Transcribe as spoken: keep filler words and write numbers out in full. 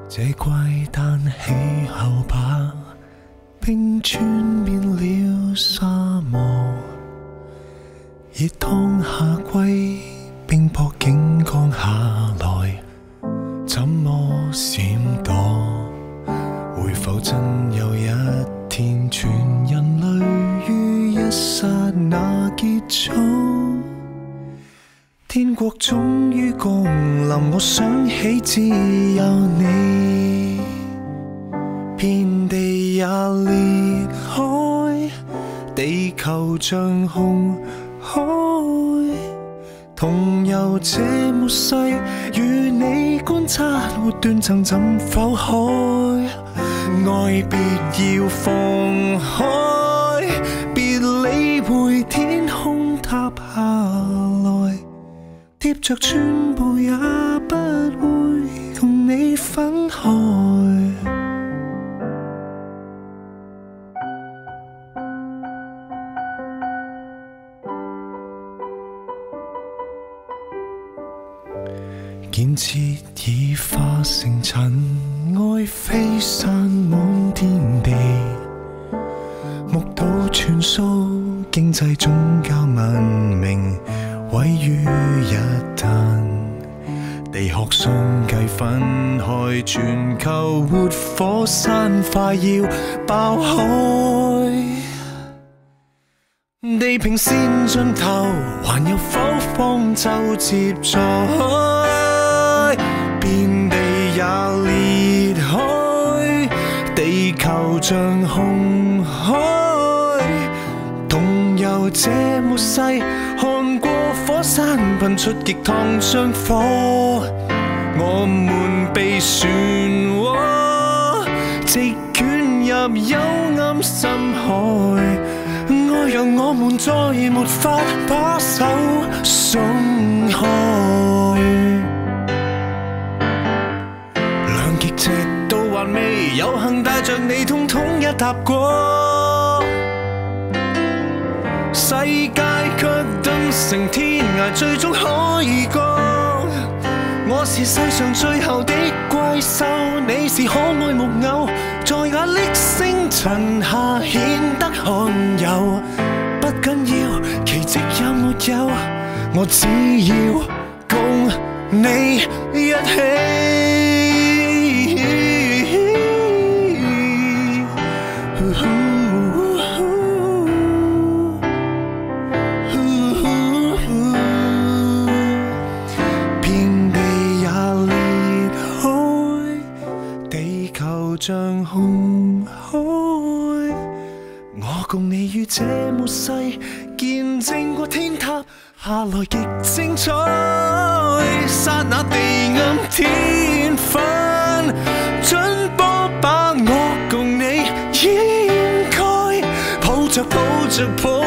这怪诞气候把冰川变了沙漠，热烫夏季冰雹竟降下来，怎么闪躲？会否真有一天，全人类于一刹那结束？天国终于降临，我想起只有你，遍地也裂开，地球像红海，同游这末世，与你观察活断层怎剖开，爱别要放开，别理会天空塌下来。貼着寸步也不會共你分開。建設已化成塵埃飛散滿天地，目睹穿梭經濟宗教文明毀於一旦，地殼相繼分開，全球活火山快要爆開。地平線盡頭，還有否方舟接載？遍地也裂開，地球像紅海，同遊這末世，看過火山噴出極燙槍火，我們被漩渦直捲入幽暗深海，愛讓我們再沒法把手鬆開。兩極直到還未有幸帶着你統統一踏過，世界卻頓成天涯，最終可以降。我是世上最後的怪獸，你是可愛木偶，在壓力星塵下顯得罕有。不緊要，奇蹟有沒有，我只要共你一起。像紅海，我共你於這末世見證過天塌下來極精彩，剎那地暗天昏，準波把我共你掩蓋，抱着抱着抱